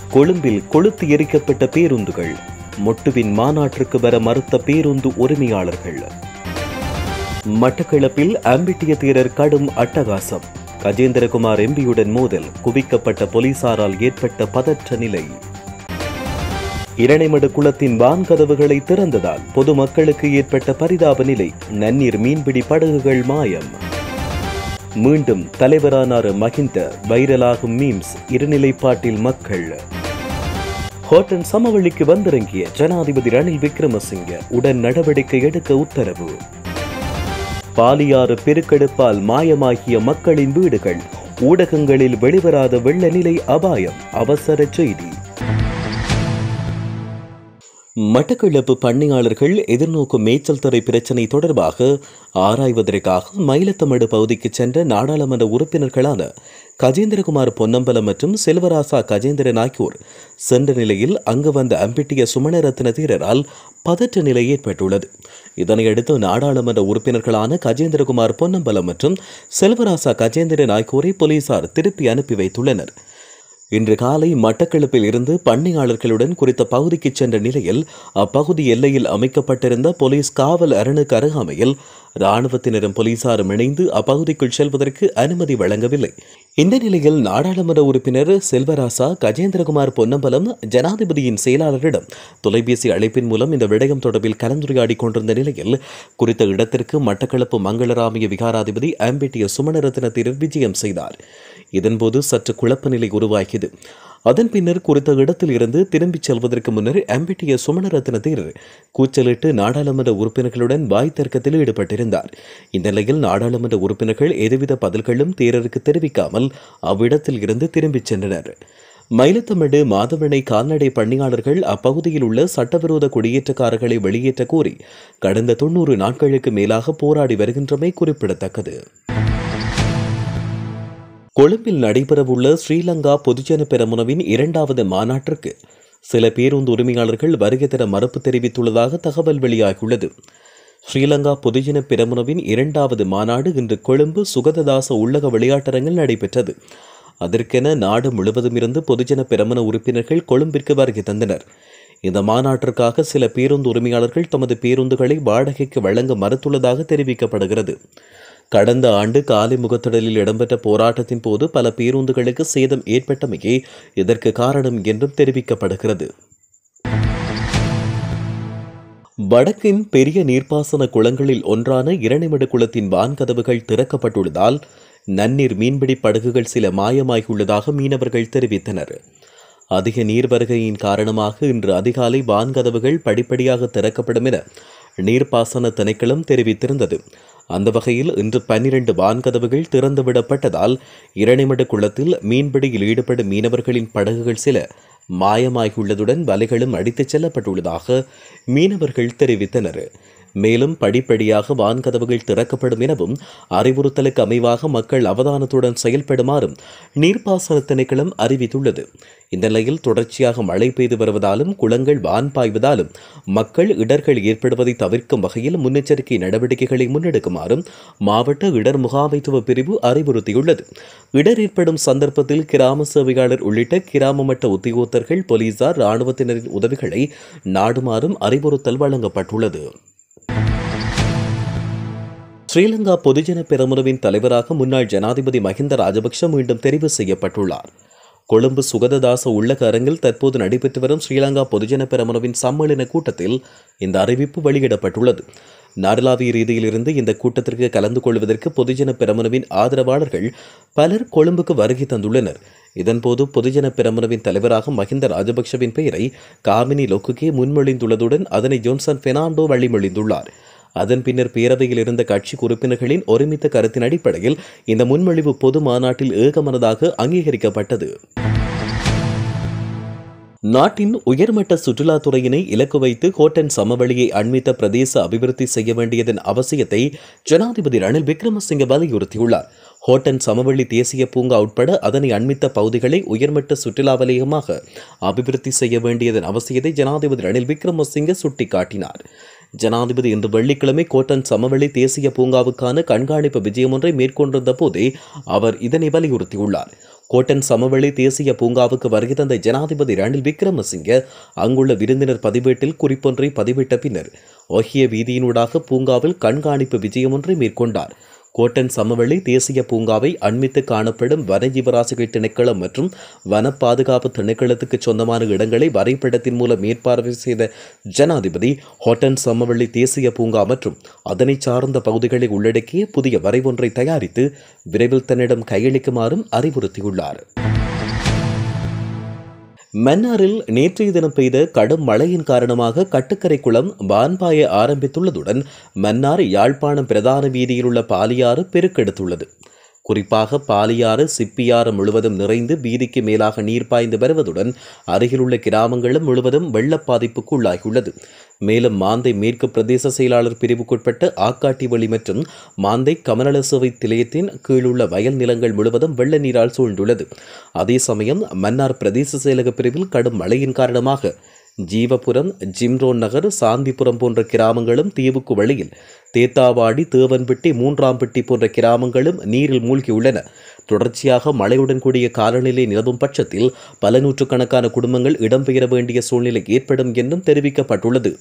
கொழும்பில் கொளுத்து எரிக்கப்பட்ட பேருந்துகள். மொட்டுவின் மாநாட்டிற்கு வர மறுத்த பேருந்து உரிமையாளர்கள். மட்டக்களப்பில் அம்பிட்டிய தேரர் கடும் அட்டகாசம். கஜேந்திரகுமார் எம்பியுடன் மோதல். குவிக்கப்பட்ட போலீசாரால் ஏற்பட்ட பதற்ற நிலை. இரணைமடு குளத்தின் வான்கதவுகளை திறந்ததால் பொதுமக்களுக்கு ஏற்பட்ட பரிதாப நிலை. நன்னீர் மீன்பிடி படகுகள் மாயம். மீண்டும் தலைவரானார் மஹிந்த. வைரலாகும் மீம்ஸ். இருநிலைப்பாட்டில் மக்கள். ஹோட்டன் சமவெளிக்கு வந்திறங்கிய ஜனாதிபதி ரணில் விக்ரமசிங்க உடன் நடவடிக்கை எடுக்க உத்தரவு. பாலியாறு பெருக்கெடுப்பால் மாயமாகிய மக்களின் வீடுகள். ஊடகங்களில் வெளிவராத வெள்ள நிலை அபாயம். அவசர செய்தி. மட்டக்களப்பு பண்ணையாளர்கள் எதிர்நோக்கும் மேய்ச்சல் துறை பிரச்சினை தொடர்பாக ஆராய்வதற்காக மயிலத்தமடு பகுதிக்கு சென்ற நாடாளுமன்ற உறுப்பினர்களான கஜேந்திரகுமார் பொன்னம்பலம் மற்றும் செல்வராசா கஜேந்திரன் ஆகியோர் சென்ற நிலையில் அங்கு வந்த அம்பிட்டிய சுமணரத்ன தேரரால் பதற்ற நிலை ஏற்பட்டுள்ளது. இதனையடுத்து நாடாளுமன்ற உறுப்பினர்களான கஜேந்திரகுமார் பொன்னம்பலம் மற்றும் செல்வராசா கஜேந்திரன் ஆகியோரை போலீசார் திருப்பி அனுப்பி வைத்துள்ளனர். இன்று காலை மட்டக்களப்பில் இருந்து பண்ணையாளர்களுடன் குறித்த பகுதிக்கு சென்ற நிலையில் அப்பகுதி எல்லையில் அமைக்கப்பட்டிருந்த போலீஸ் காவல் அரணுக்கு அருகாமையில் இராணுவத்தினரும் போலீசாரும் இணைந்து அப்பகுதிக்குள் செல்வதற்கு அனுமதி வழங்கவில்லை. இந்த நிலையில் நாடாளுமன்ற உறுப்பினர் செல்வராசா கஜேந்திரகுமார் பொன்னம்பலம் ஜனாதிபதியின் செயலாளரிடம் தொலைபேசி அழைப்பின் மூலம் இந்த விடயம் தொடர்பில் கலந்துரையாடி கொண்டிருந்த நிலையில் குறித்த இடத்திற்கு மட்டக்களப்பு மங்களராமிய விகாராதிபதி அம்பிட்டிய சுமணரத்ன தேரர் விஜயம் செய்தார். இதன்போது சற்று குழப்ப நிலை உருவாகியது. அதன் பின்னர் குறித்த இடத்தில் இருந்து திரும்பிச் செல்வதற்கு முன்னர் அம்பிட்டிய சுமணரத்ன தேரர் கூச்சலிட்டு நாடாளுமன்ற உறுப்பினர்களுடன் வாய் தர்க்கத்தில் ஈடுபட்டிருந்தார். இந்நிலையில் நாடாளுமன்ற உறுப்பினர்கள் எதுவித பதில்களும் தேரருக்கு தெரிவிக்காமல் அவ்விடத்தில் இருந்து திரும்பிச் சென்றனர். மயிலத்தமடு மாதவனை கால்நடை பணியாளர்கள் அப்பகுதியில் உள்ள சட்டவிரோத குடியேற்றக்காரர்களை வெளியேற்ற கோரி கடந்த 90 நாட்களுக்கு மேலாக போராடி வருகின்றமை குறிப்பிடத்தக்கது. கொழும்பில் நடைபெறவுள்ள ஸ்ரீலங்கா பொதுஜன பெரமுனவின் 2வது மாநாட்டிற்கு சில பேருந்து உரிமையாளர்கள் வருகை தர மறுப்பு தெரிவித்துள்ளதாக தகவல் வெளியாகியுள்ளது. ஸ்ரீலங்கா பொதுஜன பெரமுனவின் 2வது மாநாடு இன்று கொழும்பு சுகததாச உள்ளக விளையாட்டரங்கில் நடைபெற்றது. அதற்கென நாடு முழுவதும் இருந்து பொதுஜன பெரமுன உறுப்பினர்கள் கொழும்பிற்கு வருகை தந்தனர். இந்த மாநாட்டிற்காக சில பேருந்து உரிமையாளர்கள் தமது பேருந்துகளை வாடகைக்கு வழங்க மறுத்துள்ளதாக தெரிவிக்கப்படுகிறது. கடந்த ஆண்டு காலை முகத்திடலில் இடம்பெற்ற போராட்டத்தின் போது பல பேருந்துகளுக்கு சேதம் ஏற்பட்டமையே இதற்கு காரணம் என்றும் தெரிவிக்கப்படுகிறது. வடக்கின் பெரிய நீர்ப்பாசன குளங்களில் ஒன்றான இரணைமடு குளத்தின் வான்கதவுகள் திறக்கப்பட்டுள்ளதால் நன்னீர் மீன்பிடி படகுகள் சில மாயமாகியுள்ளதாக மீனவர்கள் தெரிவித்தனர். அதிக நீர் வருகையின் காரணமாக இன்று அதிகாலை வான்கதவுகள் படிப்படியாக திறக்கப்படும் என நீர்ப்பாசன திணைக்களம் தெரிவித்திருந்தது. அந்த வகையில் இன்று 12 வான்கதவுகள் திறந்துவிடப்பட்டதால் இரணைமடு குளத்தில் மீன்பிடியில் ஈடுபடும் மீனவர்களின் படகுகள் சில மாயமாகியுள்ளதுடன் வலைகளும் அடித்துச் செல்லப்பட்டுள்ளதாக மீனவர்கள் தெரிவித்தனர். மேலும் படிப்படியாக வான்கதவுகள் திறக்கப்படும் எனவும் அறிவுறுத்தலுக்கு அமைவாக மக்கள் அவதானத்துடன் செயல்படுமாறும் நீர்ப்பாசன திணைக்களம் அறிவித்துள்ளது. இந்த நிலையில் தொடர்ச்சியாக மழை பெய்து வருவதாலும் குளங்கள் வான் பாய்வதாலும் மக்கள் இடர்கள் ஏற்படுவதை தவிர்க்கும் வகையில் முன்னெச்சரிக்கை நடவடிக்கைகளை முன்னெடுக்குமாறும் மாவட்ட இடர் முகாமைத்துவ பிரிவு அறிவுறுத்தியுள்ளது. இடர் ஏற்படும் சந்தர்ப்பத்தில் கிராம சேவையாளர் உள்ளிட்ட கிராம மட்ட உத்தியோகத்தர்கள் போலீசார் இராணுவத்தினரின் உதவிகளை நாடுமாறும் அறிவுறுத்தல் வழங்கப்பட்டுள்ளது. ஸ்ரீலங்கா பொதுஜன பெரமுனவின் தலைவராக முன்னாள் ஜனாதிபதி மஹிந்த ராஜபக்ஷ மீண்டும் தெரிவு செய்யப்பட்டுள்ளார். கொழும்பு சுகததாச உள்ளக அரங்கில் தற்போது நடைபெற்று வரும் ஸ்ரீலங்கா பொதுஜன பெரமுனவின் சம்மேளன கூட்டத்தில் இந்த அறிவிப்பு வெளியிடப்பட்டுள்ளது. நாடளாவிய ரீதியில் இருந்து இந்த கூட்டத்திற்கு கலந்து கொள்வதற்கு பொதுஜன பெரமுனவின் ஆதரவாளர்கள் பலர் கொழும்புக்கு வருகை தந்துள்ளனர். இதன்போது பொதுஜன பெரமுனவின் தலைவராக மஹிந்த ராஜபக்ஷவின் பெயரை காமினி லொக்குகே முன்மொழிந்துள்ளதுடன் அதனை ஜோன்சன் பெர்னாண்டோ வழிமொழிந்துள்ளார். அதன் பின்னர் பேரவையில் இருந்த கட்சி உறுப்பினர்களின் ஒருமித்த கருத்தின் அடிப்படையில் இந்த முன்மொழிவு பொது மாநாட்டில் ஏகமனதாக அங்கீகரிக்கப்பட்டது. நாட்டின் உயர்மட்ட சுற்றுலாத்துறையினை இலக்கு வைத்து ஹோட்டன் சமவெளியை அண்மித்த பிரதேச அபிவிருத்தி செய்ய வேண்டியதன் அவசியத்தை ஜனாதிபதி ரணில் விக்ரமசிங்க வலியுறுத்தியுள்ளார். ஹோட்டன் சமவெளி தேசிய பூங்கா உட்பட அதனை அண்மித்த பகுதிகளை உயர்மட்ட சுற்றுலா வலயமாக அபிவிருத்தி செய்ய வேண்டியதன் அவசியத்தை ஜனாதிபதி ரணில் விக்ரமசிங்க சுட்டிக்காட்டினார். ஜனாதிபதி இன்று வெள்ளிக்கிழமை கோட்டன் சமவெளி தேசிய பூங்காவுக்கான கண்காணிப்பு விஜயம் ஒன்றை மேற்கொண்டிருந்த போதே அவர் இதனை வலியுறுத்தியுள்ளார். கோட்டன் சமவெளி தேசிய பூங்காவுக்கு வருகை தந்த ஜனாதிபதி ரணில் விக்ரமசிங்கே அங்குள்ள விருந்தினர் பதிவேட்டில் குறிப்பொன்றை பதிவிட்ட பின்னர் ஒஹிய வீதியினூடாக பூங்காவில் கண்காணிப்பு விஜயம் ஒன்றை மேற்கொண்டார். கோட்டன் சமவெளி தேசிய பூங்காவை அண்மித்து காணப்படும் வனஜீவராசிகள் திணைக்களம் மற்றும் வன பாதுகாப்பு திணைக்களத்துக்கு சொந்தமான இடங்களை வரைபடத்தின் மூலம் மேற்பார்வை செய்த ஜனாதிபதி ஹோட்டன் சமவெளி தேசிய பூங்கா மற்றும் அதனை சார்ந்த பகுதிகளை உள்ளடக்கிய புதிய வரைவொன்றை தயாரித்து விரைவில் தன்னிடம் கையளிக்குமாறும் அறிவுறுத்தியுள்ளார். மன்னாரில் நேற்றைய தினம் பெய்த கடும் மழையின் காரணமாக கட்டுக்கரை குளம் வான்பாய ஆரம்பித்துள்ளதுடன் மன்னார் யாழ்ப்பாணம் பிரதான வீதியில் உள்ள பாலியாறு பெருக்கெடுத்துள்ளது. குறிப்பாக பாலியாறு சிப்பியாறு முழுவதும் நிறைந்து வீதிக்கு மேலாக நீர் பாய்ந்து வருவதுடன் அருகிலுள்ள கிராமங்களும் முழுவதும் வெள்ள பாதிப்புக்கு உள்ளாகியுள்ளது. மேலும் மாந்தை மேற்கு பிரதேச செயலாளர் பிரிவுக்குட்பட்ட ஆக்காட்டிவழி மற்றும் மாந்தை கமநல சேவை நிலையத்தின் கீழுள்ள வயல் நிலங்கள் முழுவதும் வெள்ள நீரால் சூழ்ந்துள்ளது. அதே சமயம் மன்னார் பிரதேச செயலக பிரிவில் கடும் மழையின் காரணமாக ஜீவபுரம், ஜிம்ரோன் நகர், சாந்திபுரம் போன்ற கிராமங்களும் தீவுக்கு வழியில் தேத்தாவாடி, தேவன்பட்டி, மூன்றாம்பட்டி போன்ற கிராமங்களும் நீரில் மூழ்கியுள்ளன. தொடர்ச்சியாக மழையுடன் கூடிய காலநிலை நிலவும் பட்சத்தில் பல நூற்றுக்கணக்கான குடும்பங்கள் இடம்பெயர வேண்டிய சூழ்நிலை ஏற்படும் என்றும் தெரிவிக்கப்பட்டுள்ளது.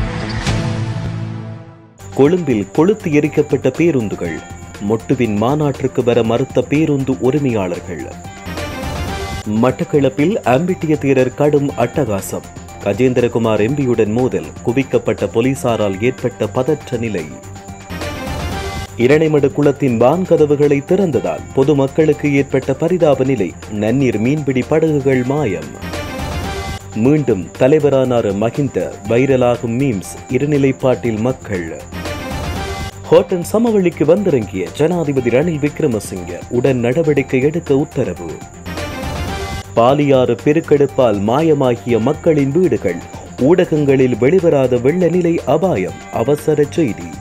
கொழும்பில் கொளுத்து எரிக்கப்பட்ட பேருந்துகள், மொட்டுவின் மாநாட்டிற்கு வர மறுத்த பேருந்து உரிமையாளர்கள். மட்டக்களப்பில் அம்பிட்டிய தேரர் கடும் அட்டகாசம், கஜேந்திரகுமார் எம்பியுடன் மோதல், குவிக்கப்பட்ட போலீசாரால் ஏற்பட்ட பதற்ற நிலை. இரணைமடு குளத்தின் வான்கதவுகளை திறந்ததால் பொதுமக்களுக்கு ஏற்பட்ட பரிதாப நிலை, நன்னீர் மீன்பிடி படகுகள் மாயம். மீண்டும் தலைவரானார் மஹிந்த, வைரலாகும் மீம்ஸ், இருநிலைப்பாட்டில் மக்கள். ஹோட்டன் சமவெளிக்கு வந்திறங்கிய ஜனாதிபதி ரணில் விக்ரமசிங்கே உடன் நடவடிக்கை எடுக்க உத்தரவு. பாலியாறு பெருக்கெடுப்பால் மாயமாகிய மக்களின் வீடுகள், ஊடகங்களில் வெளிவராத வெள்ள நிலை அபாயம், அவசர செய்தி.